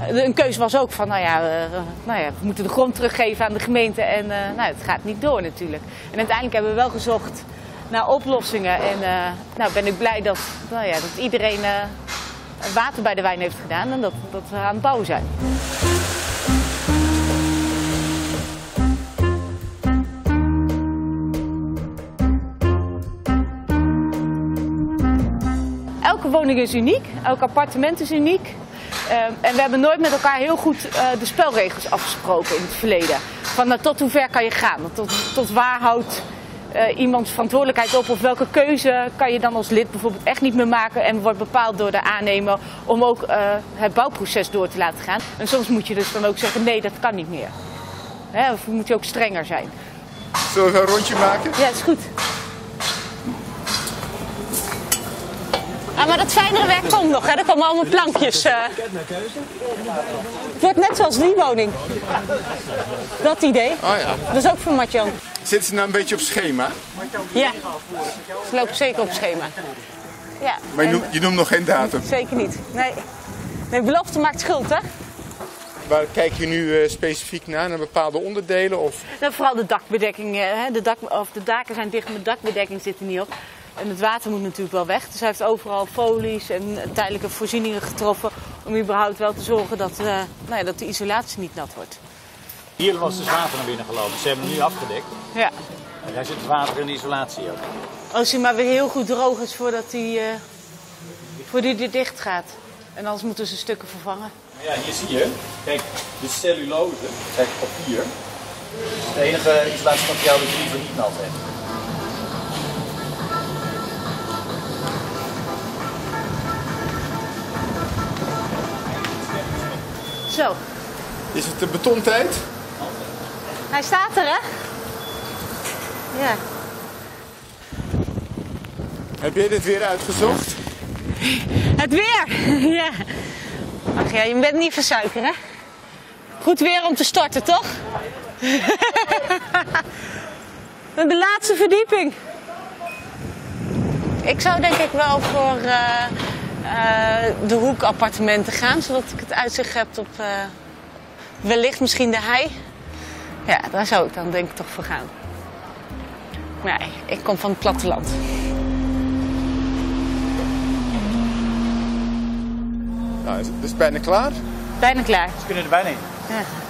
een keuze was ook van, we moeten de grond teruggeven aan de gemeente en het gaat niet door natuurlijk. En uiteindelijk hebben we wel gezocht naar oplossingen en ben ik blij dat iedereen water bij de wijn heeft gedaan en dat we aan het bouwen zijn. Elke woning is uniek, elk appartement is uniek. En we hebben nooit met elkaar heel goed de spelregels afgesproken in het verleden. Van tot hoe ver kan je gaan? Tot waar houdt iemands verantwoordelijkheid op? Of welke keuze kan je dan als lid bijvoorbeeld echt niet meer maken en wordt bepaald door de aannemer om ook het bouwproces door te laten gaan. En soms moet je dus dan ook zeggen nee, dat kan niet meer. Of moet je ook strenger zijn. Zullen we een rondje maken? Ja, is goed. Maar dat fijnere werk komt nog, hè? Er komen allemaal plankjes. Het wordt net zoals die woning. Dat idee. Oh ja. Dat is ook voor Matjan. Zitten ze nou een beetje op schema? Ja, ze lopen zeker op schema. Ja. Maar je noemt nog geen datum? Zeker niet. Nee, belofte maakt schuld, hè? Waar kijk je nu specifiek naar bepaalde onderdelen? Of? Nou, vooral de dakbedekking. De daken zijn dicht, maar de dakbedekking zit er niet op. En het water moet natuurlijk wel weg. Dus hij heeft overal folies en tijdelijke voorzieningen getroffen om überhaupt wel te zorgen dat de isolatie niet nat wordt. Hier was dus water naar binnen gelopen. Ze hebben hem nu afgedekt. Ja. En daar zit het water in de isolatie ook. Als hij maar weer heel goed droog is voordat hij er dicht gaat. En anders moeten ze stukken vervangen. Ja, hier zie je. Kijk, de cellulose, kijk papier. Dat is het enige isolatiemateriaal dat je liever niet nat hebt. Zo. Is het de betontijd? Hij staat er, hè? Ja. Heb jij dit weer uitgezocht? Het weer! Ja. Ach ja, je bent niet van suiker, hè? Goed weer om te starten, toch? De laatste verdieping. Ik zou denk ik wel voor de hoekappartementen gaan, zodat ik het uitzicht heb op wellicht misschien de hei. Ja, daar zou ik dan denk ik toch voor gaan. Maar nee, ik kom van het platteland. Nou, is het dus bijna klaar? Bijna klaar. Ze kunnen er bijna in. Ja.